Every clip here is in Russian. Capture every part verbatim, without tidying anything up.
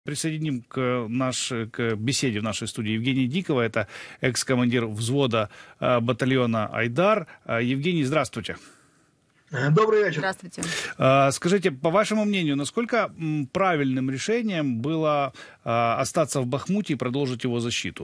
Присоединим к, наш, к беседе в нашей студии Евгения Дикова, это экс-командир взвода э, батальона «Айдар». Э, Евгений, здравствуйте. Добрый вечер. Здравствуйте. Э, скажите, по вашему мнению, насколько м, правильным решением было э, остаться в Бахмуте и продолжить его защиту?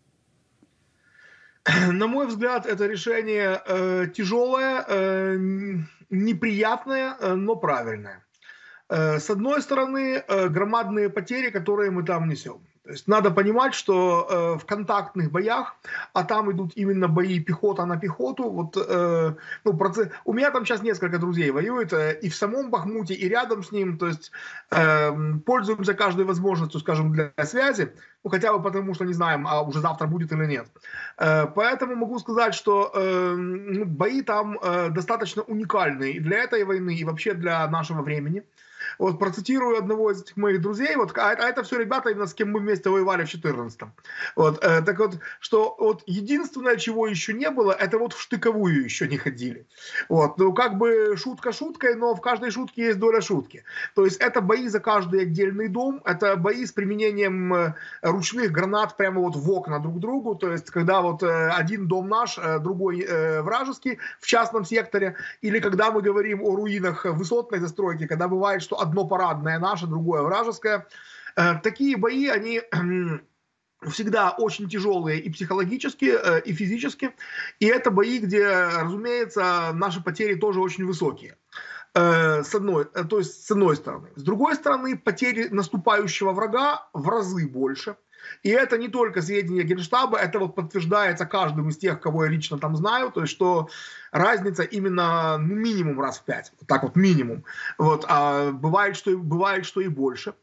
На мой взгляд, это решение э, тяжелое, э, неприятное, э, но правильное. С одной стороны, громадные потери, которые мы там несем. То есть надо понимать, что в контактных боях, а там идут именно бои пехота на пехоту, вот, ну, процесс... у меня там сейчас несколько друзей воюет, и в самом Бахмуте, и рядом с ним, то есть пользуемся каждой возможностью, скажем, для связи, ну, хотя бы потому, что не знаем, а уже завтра будет или нет. Поэтому могу сказать, что ну, бои там достаточно уникальные и для этой войны, и вообще для нашего времени. Вот процитирую одного из этих моих друзей, вот, а, а это все ребята, именно с кем мы вместе воевали в четырнадцатом. Вот, э, так вот, что вот единственное, чего еще не было, это вот в штыковую еще не ходили. Вот, ну как бы шутка шуткой, но в каждой шутке есть доля шутки. То есть это бои за каждый отдельный дом, это бои с применением ручных гранат прямо вот в окна друг другу, то есть когда вот э, один дом наш, э, другой э, вражеский в частном секторе, или когда мы говорим о руинах высотной застройки, когда бывает, что одно парадное наше, другое вражеское. Такие бои, они всегда очень тяжелые и психологически, и физически. И это бои, где, разумеется, наши потери тоже очень высокие. С одной, то есть с одной стороны. С другой стороны, потери наступающего врага в разы больше. И это не только сведения Генштаба, это вот подтверждается каждым из тех, кого я лично там знаю, то есть что разница именно ну, минимум раз в пять, вот так вот минимум, вот, а бывает, что, бывает, что и больше.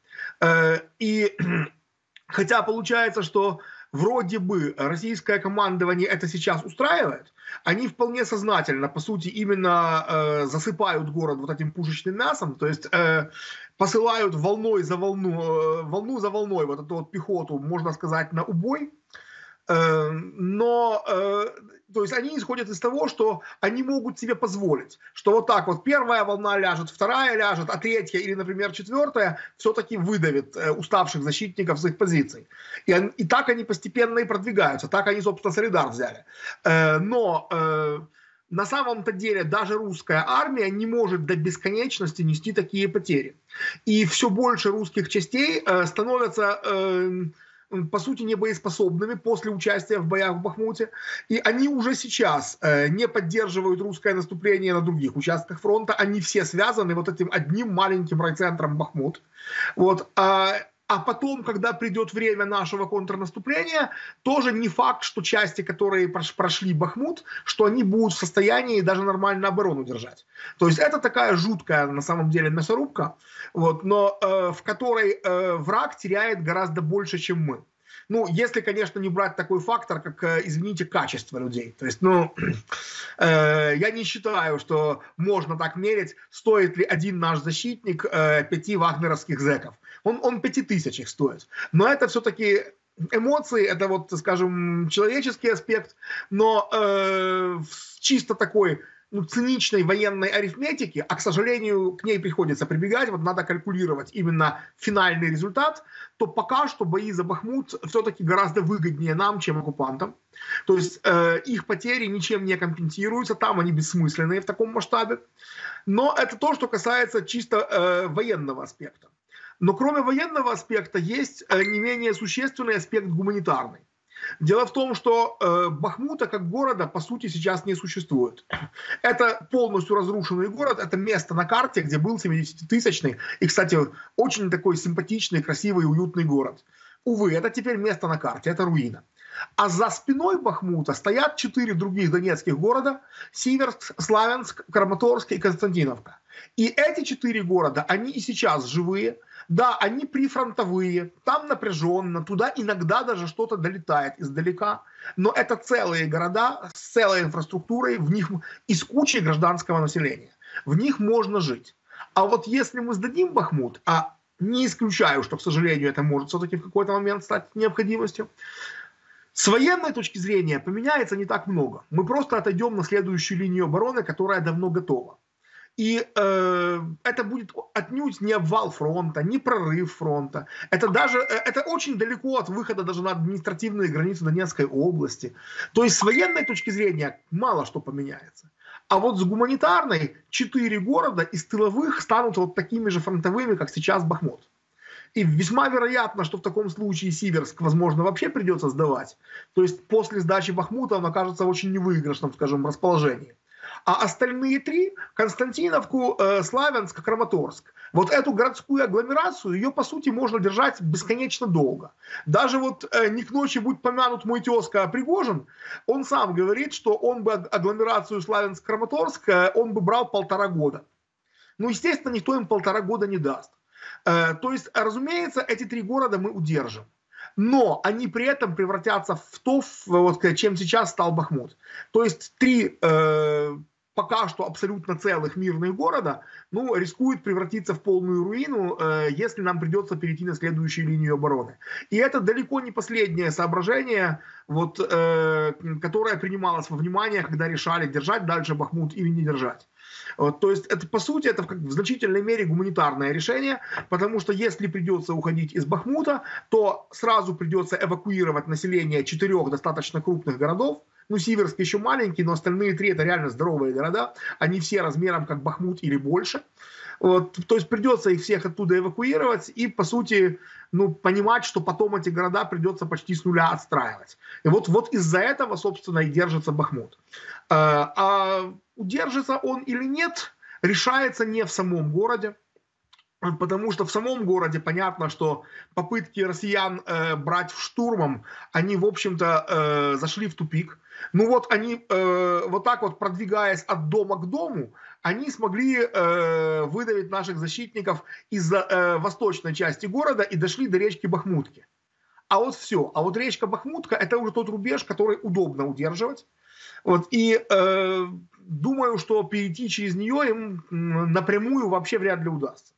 И хотя получается, что вроде бы российское командование это сейчас устраивает, они вполне сознательно, по сути, именно э, засыпают город вот этим пушечным мясом, то есть э, посылают волной за волну, э, волну за волной вот эту вот пехоту, можно сказать, на убой. Э, но, э, то есть они исходят из того, что они могут себе позволить, что вот так вот первая волна ляжет, вторая ляжет, а третья или, например, четвертая все-таки выдавит э, уставших защитников с их позиций. И, и так они постепенно и продвигаются, так они, собственно, Солидар взяли. Э, но э, на самом-то деле даже русская армия не может до бесконечности нести такие потери. И все больше русских частей э, становятся... Э, по сути, не боеспособными после участия в боях в Бахмуте. И они уже сейчас э, не поддерживают русское наступление на других участках фронта. Они все связаны вот этим одним маленьким райцентром Бахмут. Вот. А, а потом, когда придет время нашего контрнаступления, тоже не факт, что части, которые прошли Бахмут, что они будут в состоянии даже нормально оборону держать. То есть это такая жуткая, на самом деле, мясорубка, вот, но э, в которой э, враг теряет гораздо больше, чем мы. Ну, если, конечно, не брать такой фактор, как, извините, качество людей. То есть, ну, э, я не считаю, что можно так мерить, стоит ли один наш защитник э, пяти вагнеровских зэков. Он, он пяти тысяч их стоит. Но это все-таки эмоции, это вот, скажем, человеческий аспект, но э, чисто такой... Ну, циничной военной арифметики, а, к сожалению, к ней приходится прибегать, вот надо калькулировать именно финальный результат, то пока что бои за Бахмут все-таки гораздо выгоднее нам, чем оккупантам. То есть э, их потери ничем не компенсируются, там они бессмысленные в таком масштабе. Но это то, что касается чисто э, военного аспекта. Но кроме военного аспекта есть э, не менее существенный аспект гуманитарный. Дело в том, что э, Бахмута как города по сути сейчас не существует. Это полностью разрушенный город, это место на карте, где был семидесятитысячный и, кстати, очень такой симпатичный, красивый, уютный город. Увы, это теперь место на карте, это руина. А за спиной Бахмута стоят четыре других донецких города: Сиверск, Славянск, Краматорск и Константиновка. И эти четыре города, они и сейчас живые. Да, они прифронтовые, там напряженно, туда иногда даже что-то долетает издалека. Но это целые города с целой инфраструктурой, в них и с кучей гражданского населения. В них можно жить. А вот если мы сдадим Бахмут, а не исключаю, что, к сожалению, это может все-таки в какой-то момент стать необходимостью, с военной точки зрения поменяется не так много. Мы просто отойдем на следующую линию обороны, которая давно готова. И э, это будет отнюдь не обвал фронта, не прорыв фронта. Это даже это очень далеко от выхода даже на административные границы Донецкой области. То есть с военной точки зрения мало что поменяется. А вот с гуманитарной четыре города из тыловых станут вот такими же фронтовыми, как сейчас Бахмут. И весьма вероятно, что в таком случае Сиверск, возможно, вообще придется сдавать. То есть после сдачи Бахмута он окажется в очень невыигрышном, скажем, расположении. А остальные три, Константиновку, э, Славянск, Краматорск, вот эту городскую агломерацию, ее, по сути, можно держать бесконечно долго. Даже вот э, не к ночи будь помянут мой тезка Пригожин, он сам говорит, что он бы агломерацию Славянск-Краматорск, э, он бы брал полтора года. Ну, естественно, никто им полтора года не даст. Э, то есть, разумеется, эти три города мы удержим. Но они при этом превратятся в то, вот, чем сейчас стал Бахмут. То есть три э, пока что абсолютно целых мирных города, ну, рискуют превратиться в полную руину, э, если нам придется перейти на следующую линию обороны. И это далеко не последнее соображение, вот, э, которое принималось во внимание, когда решали, держать дальше Бахмут или не держать. Вот, то есть это, по сути, это в значительной мере гуманитарное решение, потому что если придется уходить из Бахмута, то сразу придется эвакуировать население четырех достаточно крупных городов. Ну, Сиверск еще маленький, но остальные три это реально здоровые города. Они все размером как Бахмут или больше. Вот, то есть придется их всех оттуда эвакуировать и, по сути, ну, понимать, что потом эти города придется почти с нуля отстраивать. И вот, вот из-за этого, собственно, и держится Бахмут. А, а удержится он или нет, решается не в самом городе. Потому что в самом городе понятно, что попытки россиян э, брать штурмом, они, в общем-то, э, зашли в тупик. Ну вот они, э, вот так вот продвигаясь от дома к дому, они смогли э, выдавить наших защитников из э, восточной части города и дошли до речки Бахмутки. А вот все. А вот речка Бахмутка – это уже тот рубеж, который удобно удерживать. Вот, и э, думаю, что перейти через нее им напрямую вообще вряд ли удастся.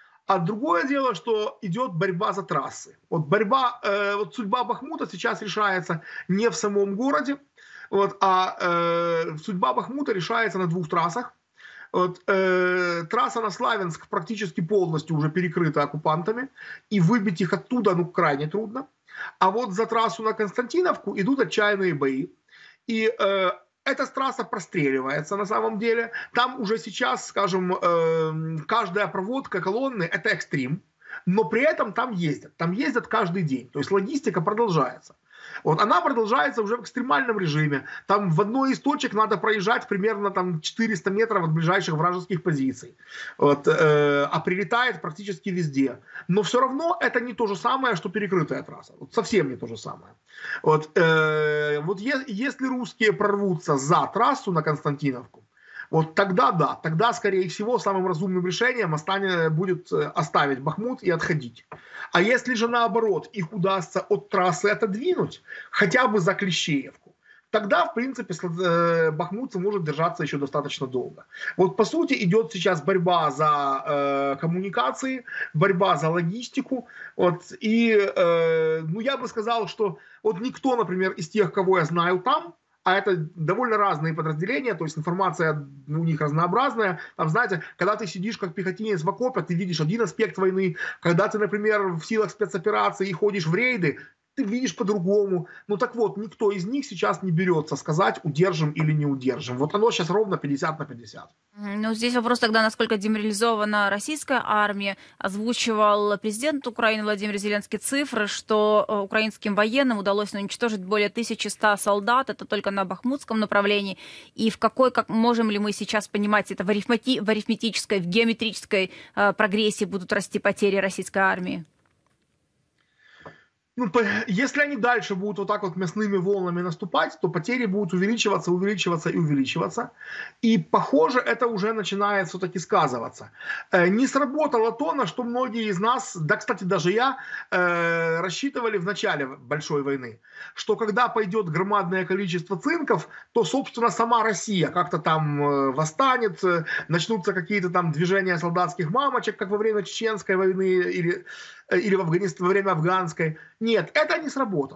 А другое дело, что идет борьба за трассы. Вот борьба, э, вот судьба Бахмута сейчас решается не в самом городе, вот, а э, судьба Бахмута решается на двух трассах. Вот, э, трасса на Славянск практически полностью уже перекрыта оккупантами, и выбить их оттуда ну, крайне трудно. А вот за трассу на Константиновку идут отчаянные бои. И э, эта трасса простреливается на самом деле. Там уже сейчас, скажем, э, каждая проводка колонны – это экстрим. Но при этом там ездят. Там ездят каждый день. То есть логистика продолжается. Вот она продолжается уже в экстремальном режиме. Там в одной из точек надо проезжать примерно там, четыреста метров от ближайших вражеских позиций. Вот, э, а прилетает практически везде. Но все равно это не то же самое, что перекрытая трасса. Вот совсем не то же самое. Вот, э, вот е- если русские прорвутся за трассу на Константиновку, вот тогда да, тогда, скорее всего, самым разумным решением останет, будет оставить Бахмут и отходить. А если же наоборот их удастся от трассы отодвинуть, хотя бы за Клещеевку, тогда, в принципе, Бахмут может держаться еще достаточно долго. Вот, по сути, идет сейчас борьба за э, коммуникации, борьба за логистику. Вот, и, э, ну, я бы сказал, что вот никто, например, из тех, кого я знаю там, а это довольно разные подразделения, то есть информация у них разнообразная. Там, знаете, когда ты сидишь как пехотинец в окопе, ты видишь один аспект войны. Когда ты, например, в силах спецоперации и ходишь в рейды, ты видишь по-другому. Ну так вот, никто из них сейчас не берется сказать, удержим или не удержим. Вот оно сейчас ровно пятьдесят на пятьдесят. Ну, здесь вопрос тогда, насколько деморализована российская армия. Озвучивал президент Украины Владимир Зеленский цифры, что украинским военным удалось уничтожить более тысячи ста солдат. Это только на Бахмутском направлении. И в какой, как можем ли мы сейчас понимать, это в, арифмети, в арифметической, в геометрической э, прогрессии будут расти потери российской армии? Ну, если они дальше будут вот так вот мясными волнами наступать, то потери будут увеличиваться, увеличиваться и увеличиваться. И, похоже, это уже начинает все-таки сказываться. Не сработало то, на что многие из нас, да, кстати, даже я, рассчитывали в начале большой войны, что когда пойдет громадное количество цинков, то, собственно, сама Россия как-то там восстанет, начнутся какие-то там движения солдатских мамочек, как во время Чеченской войны или... или в Афганистане, во время афганской. Нет, это не сработало.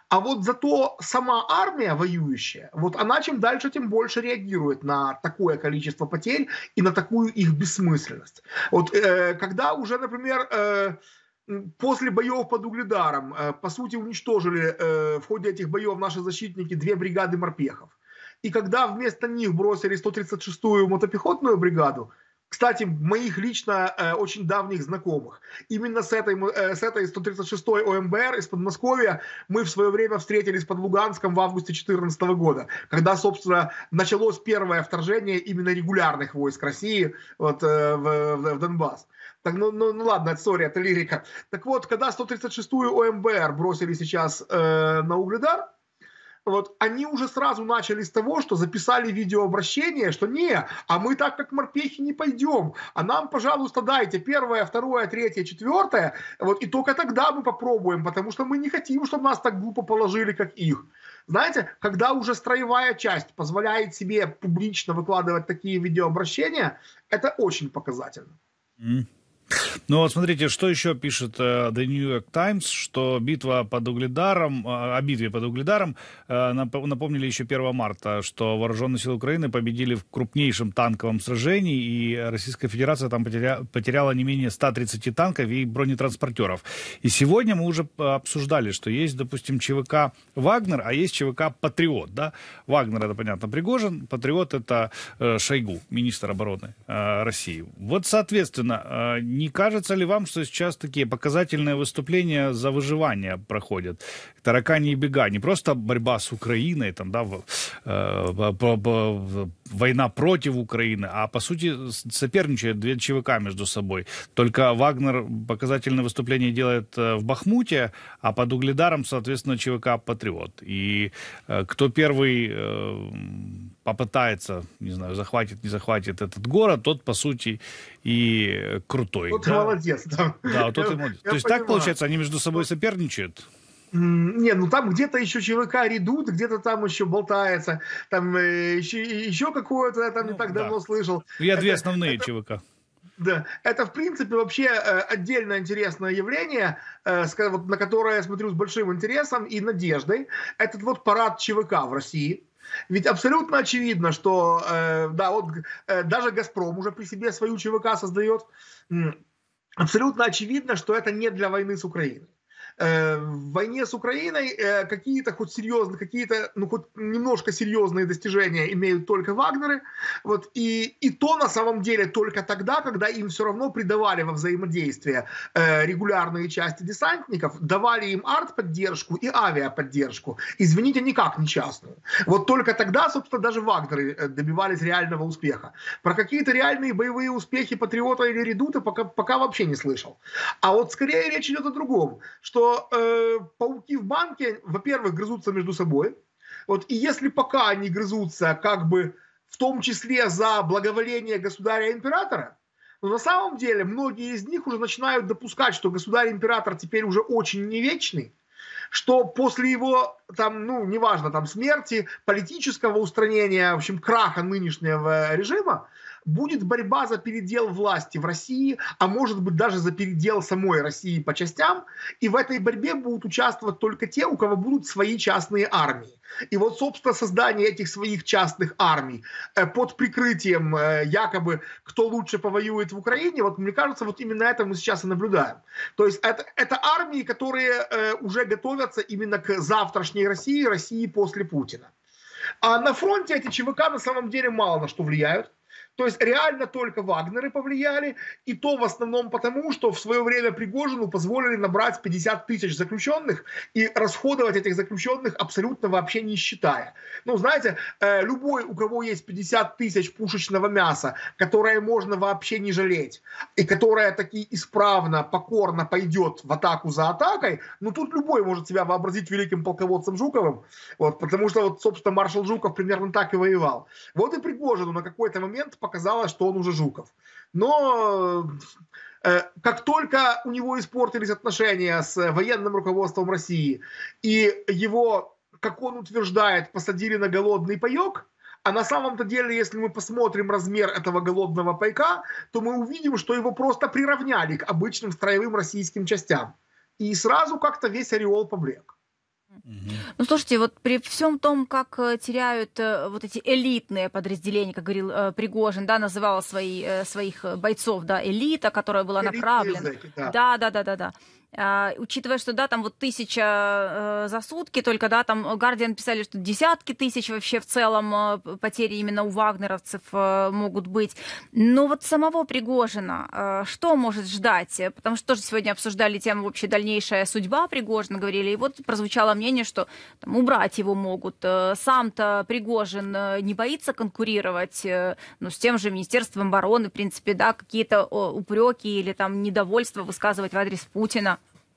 А вот зато сама армия воюющая, вот она чем дальше, тем больше реагирует на такое количество потерь и на такую их бессмысленность. Вот э, когда уже, например, э, после боев под Угледаром, э, по сути, уничтожили э, в ходе этих боев наши защитники две бригады морпехов, и когда вместо них бросили сто тридцать шестую мотопехотную бригаду, кстати, моих лично э, очень давних знакомых. Именно с этой, э, с этой сто тридцать шестой ОМБР из Подмосковья мы в свое время встретились под Луганском в августе две тысячи четырнадцатого года, когда, собственно, началось первое вторжение именно регулярных войск России вот, э, в, в, в Донбасс. Так, ну, ну, ну ладно, это сори, это лирика. Так вот, когда сто тридцать шестую ОМБР бросили сейчас э, на Угледар, вот, они уже сразу начали с того, что записали видеообращение, что не, а мы так как морпехи не пойдем, а нам, пожалуйста, дайте первое, второе, третье, четвертое, вот, и только тогда мы попробуем, потому что мы не хотим, чтобы нас так глупо положили, как их. Знаете, когда уже строевая часть позволяет себе публично выкладывать такие видеообращения, это очень показательно. Mm. Ну вот смотрите, что еще пишет uh, The New York Times, что битва под Угледаром, uh, о битве под Угледаром uh, напомнили еще первого марта, что вооруженные силы Украины победили в крупнейшем танковом сражении, и Российская Федерация там потеря, потеряла не менее ста тридцати танков и бронетранспортеров. И сегодня мы уже обсуждали, что есть, допустим, ЧВК «Вагнер», а есть ЧВК «Патриот». Да? «Вагнер» — это, понятно, Пригожин, «Патриот» — это uh, Шойгу, министр обороны uh, России. Вот, соответственно, uh, не кажется ли вам, что сейчас такие показательные выступления за выживание проходят? Таракани и бега. Не просто борьба с Украиной, там, да, э, война против Украины, а по сути соперничают две ЧВК между собой. Только Вагнер показательное выступление делает в Бахмуте, а под Угледаром, соответственно, ЧВК «Патриот». И э, кто первый э, попытается, не знаю, захватит, не захватит этот город, тот, по сути, и крутой. Тот да? молодец. Да, да тот и молодец. Я То есть понимаю. так, получается, они между собой соперничают? Не, ну там где-то еще ЧВК «Редут», где-то там еще болтается, там э, еще, еще какое-то, я там ну, не так да. давно слышал. Я это, две основные это, ЧВК. Да, это в принципе вообще э, отдельно интересное явление, э, вот, на которое я смотрю с большим интересом и надеждой. Этот вот парад ЧВК в России. Ведь абсолютно очевидно, что э, да, вот, э, даже «Газпром» уже при себе свою ЧВК создает. Абсолютно очевидно, что это не для войны с Украиной. В войне с Украиной какие-то хоть серьезные, какие-то, ну, хоть немножко серьезные достижения имеют только Вагнеры. Вот, и, и то на самом деле только тогда, когда им все равно придавали во взаимодействие э, регулярные части десантников, давали им артподдержку и авиаподдержку. Извините, никак не частную. Вот только тогда, собственно, даже Вагнеры добивались реального успеха. Про какие-то реальные боевые успехи Патриота или Редута пока, пока вообще не слышал. А вот скорее речь идет о другом, что э, пауки в банке, во-первых, грызутся между собой. Вот, и если пока они грызутся, как бы в том числе за благоволение государя-императора, но на самом деле многие из них уже начинают допускать, что государь-император теперь уже очень не вечный, что после его, там, ну, неважно, там, смерти, политического устранения, в общем, краха нынешнего режима, будет борьба за передел власти в России, а может быть даже за передел самой России по частям, и в этой борьбе будут участвовать только те, у кого будут свои частные армии. И вот, собственно, создание этих своих частных армий под прикрытием якобы кто лучше повоюет в Украине, вот мне кажется, вот именно это мы сейчас и наблюдаем. То есть это, это армии, которые уже готовятся именно к завтрашней России, России после Путина. А на фронте эти ЧВК на самом деле мало на что влияют. То есть реально только Вагнеры повлияли, и то в основном потому, что в свое время Пригожину позволили набрать пятьдесят тысяч заключенных и расходовать этих заключенных абсолютно вообще не считая. Ну, знаете, любой, у кого есть пятьдесят тысяч пушечного мяса, которое можно вообще не жалеть, и которое таки исправно, покорно пойдет в атаку за атакой, ну, тут любой может себя вообразить великим полководцем Жуковым, вот, потому что, вот, собственно, маршал Жуков примерно так и воевал. Вот и Пригожину на какой-то момент показалось, что он уже Жуков. Но э, как только у него испортились отношения с военным руководством России, и его, как он утверждает, посадили на голодный паек, а на самом-то деле, если мы посмотрим размер этого голодного пайка, то мы увидим, что его просто приравняли к обычным строевым российским частям. И сразу как-то весь ореол поблек. Ну, слушайте, вот при всем том, как теряют вот эти элитные подразделения, как говорил Пригожин, да, называла свои, своих бойцов, да, элита, которая была направлена. Зэки, да. Да, да, да, да, да. А, учитывая, что, да, там вот тысяча э, за сутки только, да, там Guardian писали, что десятки тысяч вообще в целом э, потери именно у вагнеровцев э, могут быть. Но вот самого Пригожина, э, что может ждать? Потому что тоже сегодня обсуждали тему вообще дальнейшая судьба Пригожина, говорили, и вот прозвучало мнение, что там, убрать его могут. Э, сам-то Пригожин э, не боится конкурировать, э, ну, с тем же Министерством обороны, в принципе, да, какие-то э, упреки или там недовольство высказывать в адрес Путина.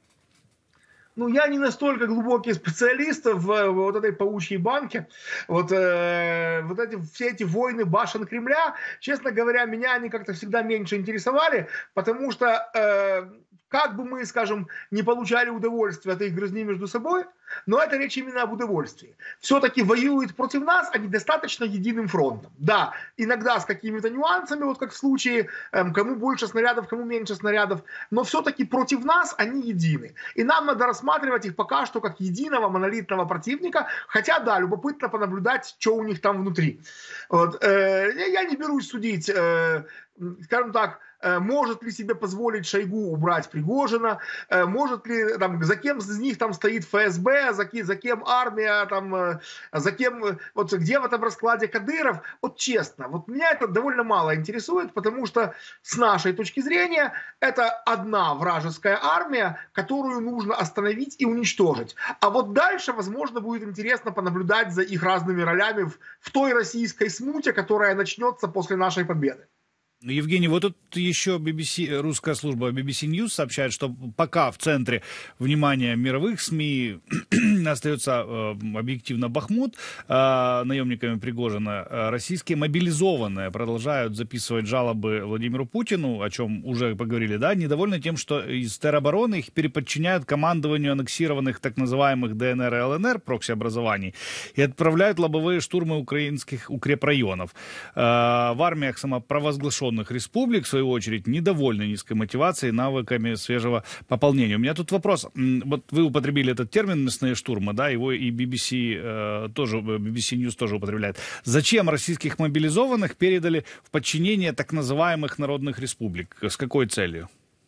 Ну, я не настолько глубокий специалист в, в вот этой паучьей банке. Вот, э, вот эти, все эти войны башен Кремля, честно говоря, меня они как-то всегда меньше интересовали, потому что э, как бы мы, скажем, не получали удовольствие от их грызни между собой, но это речь именно об удовольствии. Все-таки воюют против нас они достаточно единым фронтом. Да, иногда с какими-то нюансами, вот как в случае, эм, кому больше снарядов, кому меньше снарядов, но все-таки против нас они едины. И нам надо рассматривать их пока что как единого монолитного противника, хотя, да, любопытно понаблюдать, что у них там внутри. Вот, э, я не берусь судить, э, скажем так, может ли себе позволить Шойгу убрать Пригожина, может ли, там, за кем из них там стоит эф эс бэ, за, за кем армия, там, за кем, вот где в этом раскладе Кадыров. Вот честно, вот меня это довольно мало интересует, потому что с нашей точки зрения это одна вражеская армия, которую нужно остановить и уничтожить. А вот дальше, возможно, будет интересно понаблюдать за их разными ролями в, в той российской смуте, которая начнется после нашей победы. Евгений, вот тут еще би би си, русская служба би би си News сообщает, что пока в центре внимания мировых СМИ остается э, объективно Бахмут, э, наемниками Пригожина, э, российские мобилизованные продолжают записывать жалобы Владимиру Путину, о чем уже поговорили, да, недовольны тем, что из теробороны их переподчиняют командованию аннексированных так называемых дэ эн эр и эл эн эр прокси-образований и отправляют лобовые штурмы украинских укрепрайонов. Э, в армиях самопровозглашенных республик, в свою очередь, недовольны низкой мотивацией, навыками свежего пополнения. У меня тут вопрос. Вот вы употребили этот термин «мясные штурмы», да, его и би би си э, тоже, би би си News тоже употребляет. Зачем российских мобилизованных передали в подчинение так называемых народных республик? С какой целью?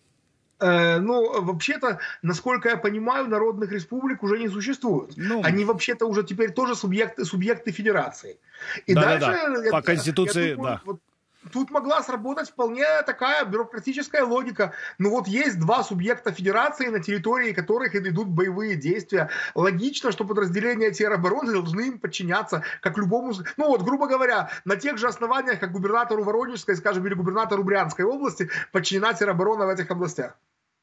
Ну, вообще-то, насколько я понимаю, народных республик уже не существует. Ну, Они вообще-то уже теперь тоже субъекты, субъекты федерации. И да, дальше, да, да. По я, Конституции, я думаю, да. Вот, тут могла сработать вполне такая бюрократическая логика. Ну вот есть два субъекта федерации, на территории которых идут боевые действия. Логично, что подразделения теробороны должны им подчиняться, как любому... Ну вот, грубо говоря, на тех же основаниях, как губернатору Воронежской, скажем, или губернатору Брянской области, подчинена тероборона в этих областях.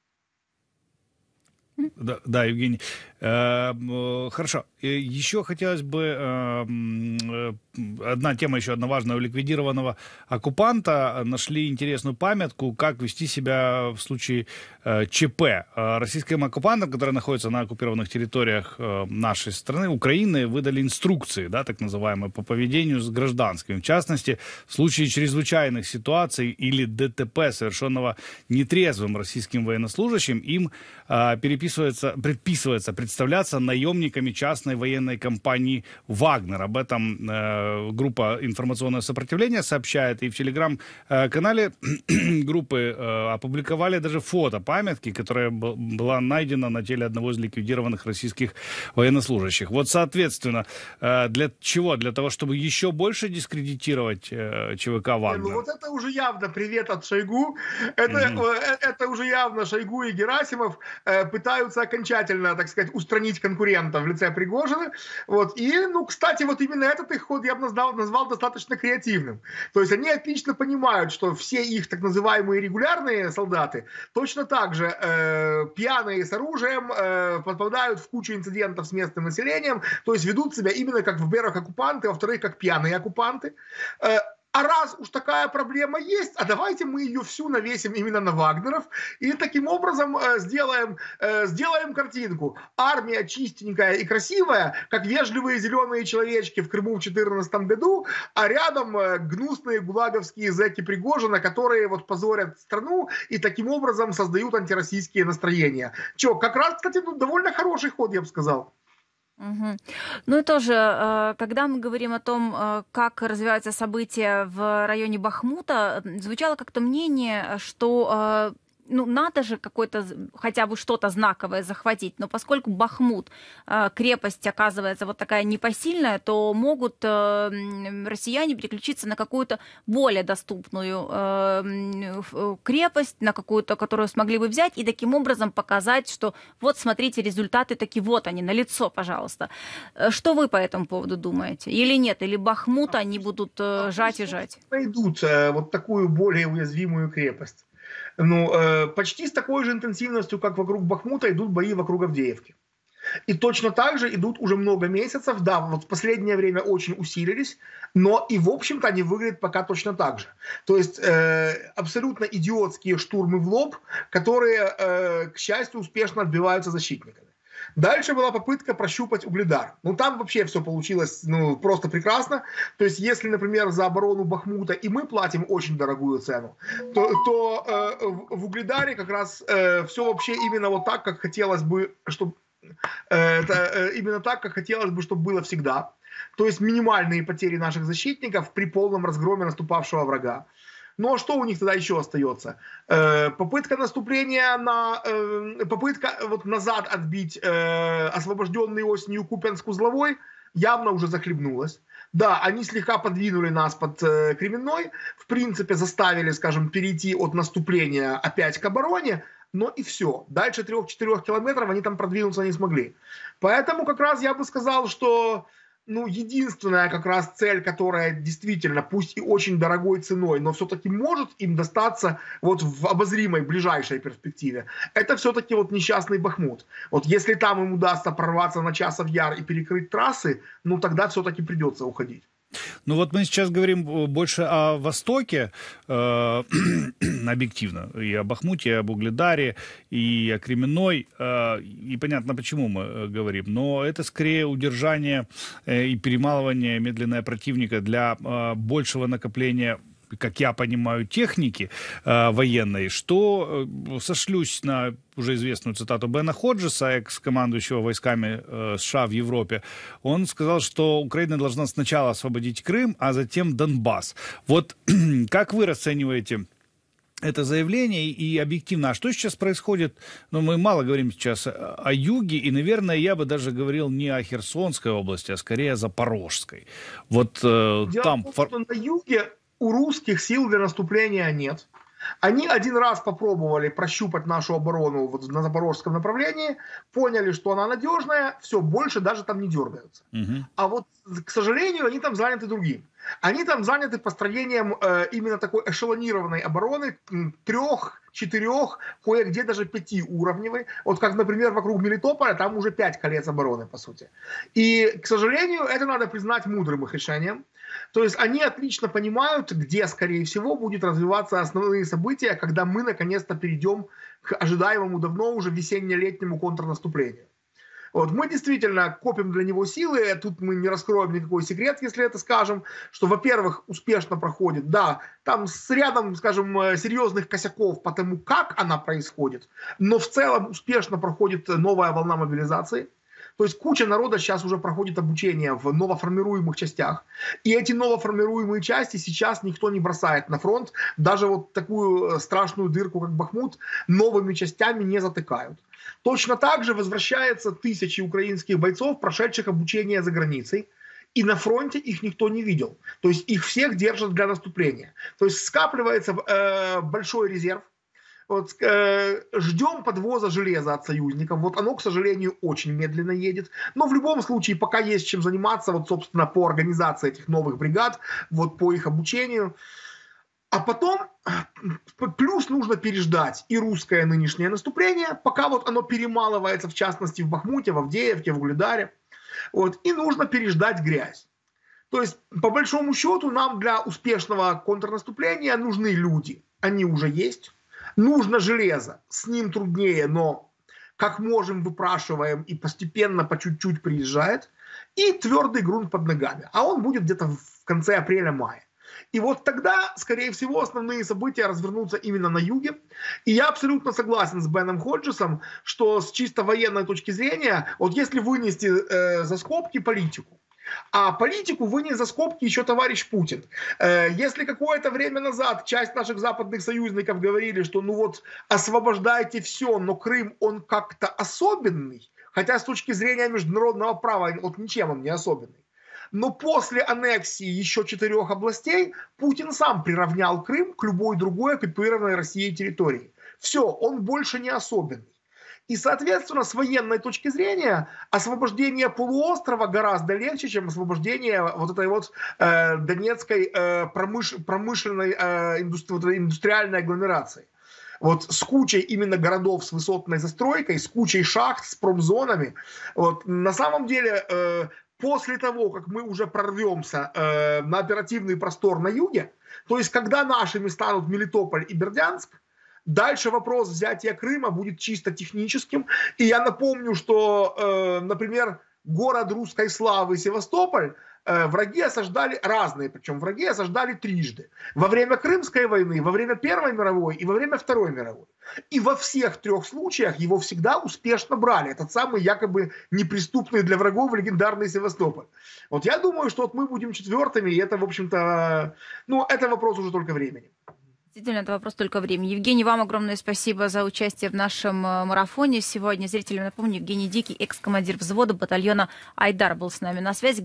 Да, да, Евгений. Э, хорошо. Еще хотелось бы... Э, одна тема еще одна важная. У ликвидированного оккупанта нашли интересную памятку, как вести себя в случае э, ЧП. Российским оккупантам, которые находятся на оккупированных территориях э, нашей страны, Украины, выдали инструкции, да, так называемые, по поведению с гражданскими. В частности, в случае чрезвычайных ситуаций или дэ тэ пэ, совершенного нетрезвым российским военнослужащим, им э, переписывается, предписывается представляться наемниками частной военной компании «Вагнер». Об этом э, группа «Информационное сопротивление» сообщает, и в телеграм-канале группы опубликовали даже фото памятки, которая была найдена на теле одного из ликвидированных российских военнослужащих. Вот, соответственно, для чего? Для того, чтобы еще больше дискредитировать ЧВК «Вагнер»? Ну, вот это уже явно привет от Шойгу. Это, mm-hmm. это уже явно Шойгу и Герасимов пытаются окончательно, так сказать, устранить конкурента в лице Пригожина. Вот. И, ну, кстати, вот именно этот их ход я бы назвал, назвал достаточно креативным. То есть они отлично понимают, что все их так называемые регулярные солдаты точно так же э, пьяные с оружием э, попадают в кучу инцидентов с местным населением, то есть ведут себя именно как, во-первых, оккупанты, а во-вторых, как пьяные оккупанты. Э, А раз уж такая проблема есть, а давайте мы ее всю навесим именно на вагнеров и таким образом э, сделаем, э, сделаем картинку. Армия чистенькая и красивая, как вежливые зеленые человечки в Крыму в две тысячи четырнадцатом году, а рядом э, гнусные гулаговские зэки Пригожина, которые вот позорят страну и таким образом создают антироссийские настроения. Че, как раз, кстати, тут довольно хороший ход, я бы сказал. Мгм. Ну и тоже, э, когда мы говорим о том, э, как развиваются события в районе Бахмута, м, звучало как-то мнение, э, что э, ну, надо же какой-то з- хотя бы что-то знаковое захватить. Но поскольку Бахмут, э, крепость оказывается вот такая непосильная, то могут э, м, россияне переключиться на какую-то более доступную э, м, ф- э, крепость, на какую-то, которую смогли бы взять, и таким образом показать, что вот, смотрите, результаты таки вот они, налицо, пожалуйста. Э, Что вы по этому поводу думаете? Или нет? Или Бахмут они будут А э, жать пусть и жать? найдут э, вот такую более уязвимую крепость. Ну, э, почти с такой же интенсивностью, как вокруг Бахмута, идут бои вокруг Авдеевки. И точно так же идут уже много месяцев. Да, вот в последнее время очень усилились, но и, в общем-то, они выглядят пока точно так же. То есть э, абсолютно идиотские штурмы в лоб, которые, э, к счастью, успешно отбиваются защитниками. Дальше была попытка прощупать Угледар. Ну, там вообще все получилось ну, просто прекрасно. То есть, если, например, за оборону Бахмута и мы платим очень дорогую цену, то, то э, в, в Угледаре как раз э, все вообще именно вот так, как хотелось бы, чтобы это э, именно так, как хотелось бы, чтобы было всегда. То есть минимальные потери наших защитников при полном разгроме наступавшего врага. Ну а что у них тогда еще остается? Э, попытка наступления на... Э, попытка вот назад отбить э, освобожденный осенью Купянск-Узловой явно уже захлебнулась. Да, они слегка подвинули нас под э, Кременной, в принципе заставили, скажем, перейти от наступления опять к обороне, но и все. Дальше трех-четырех километров они там продвинуться не смогли. Поэтому как раз я бы сказал, что ну, единственная как раз цель, которая действительно, пусть и очень дорогой ценой, но все-таки может им достаться вот в обозримой ближайшей перспективе, это все-таки вот несчастный Бахмут. Вот если там им удастся прорваться на Часов Яр и перекрыть трассы, ну тогда все-таки придется уходить. Ну вот мы сейчас говорим больше о Востоке, э, объективно, и о Бахмуте, и об Угледаре, и о Кременной, э, и понятно, почему мы говорим, но это скорее удержание э, и перемалывание медленное противника для э, большего накопления, как я понимаю, техники э, военной, что э, сошлюсь на уже известную цитату Бена Ходжеса, экс-командующего войсками э, США в Европе. Он сказал, что Украина должна сначала освободить Крым, а затем Донбасс. Вот как вы расцениваете это заявление и объективно, а что сейчас происходит? Ну, мы мало говорим сейчас о юге, и, наверное, я бы даже говорил не о Херсонской области, а скорее о Запорожской. Вот э, Дело там... в том, что на юге у русских сил для наступления нет. Они один раз попробовали прощупать нашу оборону вот на запорожском направлении, поняли, что она надежная, все, больше даже там не дергаются. Угу. А вот, к сожалению, они там заняты другим. Они там заняты построением э, именно такой эшелонированной обороны, трех, четырех, кое-где даже пятиуровневой. Вот как, например, вокруг Мелитополя, там уже пять колец обороны, по сути. И, к сожалению, это надо признать мудрым их решением. То есть они отлично понимают, где, скорее всего, будут развиваться основные события, когда мы, наконец-то, перейдем к ожидаемому давно уже весенне-летнему контрнаступлению. Вот. Мы действительно копим для него силы, тут мы не раскроем никакой секрет, если это скажем, что, во-первых, успешно проходит, да, там с рядом, скажем, серьезных косяков по тому, как она происходит, но в целом успешно проходит новая волна мобилизации. То есть куча народа сейчас уже проходит обучение в новоформируемых частях. И эти новоформируемые части сейчас никто не бросает на фронт. Даже вот такую страшную дырку, как Бахмут, новыми частями не затыкают. Точно так же возвращаются тысячи украинских бойцов, прошедших обучение за границей. И на фронте их никто не видел. То есть их всех держат для наступления. То есть скапливается э, большой резерв. Вот, э, ждем подвоза железа от союзников. Вот оно, к сожалению, очень медленно едет. Но в любом случае, пока есть чем заниматься, вот, собственно, по организации этих новых бригад, вот по их обучению. А потом, плюс нужно переждать и русское нынешнее наступление, пока вот оно перемалывается, в частности, в Бахмуте, в Авдеевке, в Угледаре. Вот, и нужно переждать грязь. То есть, по большому счету, нам для успешного контрнаступления нужны люди. Они уже есть. Нужно железо, с ним труднее, но как можем выпрашиваем и постепенно по чуть-чуть приезжает. И твердый грунт под ногами, а он будет где-то в конце апреля-мая. И вот тогда, скорее всего, основные события развернутся именно на юге. И я абсолютно согласен с Беном Ходжесом, что с чисто военной точки зрения, вот если вынести э, за скобки политику, а политику вынес за скобки еще товарищ Путин. Если какое-то время назад часть наших западных союзников говорили, что ну вот освобождайте все, но Крым он как-то особенный, хотя с точки зрения международного права вот ничем он не особенный. Но после аннексии еще четырех областей Путин сам приравнял Крым к любой другой оккупированной Россией территории. Все, он больше не особенный. И, соответственно, с военной точки зрения освобождение полуострова гораздо легче, чем освобождение вот этой вот э, донецкой э, промыш, промышленной э, индустри, индустриальной агломерации. Вот с кучей именно городов с высотной застройкой, с кучей шахт, с промзонами. Вот, на самом деле, э, после того, как мы уже прорвемся э, на оперативный простор на юге, то есть когда нашими станут Мелитополь и Бердянск, дальше вопрос взятия Крыма будет чисто техническим. И я напомню, что, э, например, город русской славы Севастополь э, враги осаждали, разные причем враги осаждали трижды. Во время Крымской войны, во время Первой мировой и во время Второй мировой. И во всех трех случаях его всегда успешно брали. Этот самый якобы неприступный для врагов легендарный Севастополь. Вот я думаю, что вот мы будем четвертыми, и это, в общем-то, ну, это вопрос уже только времени. Действительно, это вопрос только времени. Евгений, вам огромное спасибо за участие в нашем марафоне сегодня. Зрителям напомню, Евгений Дикий, экс-командир взвода батальона «Айдар», был с нами на связи.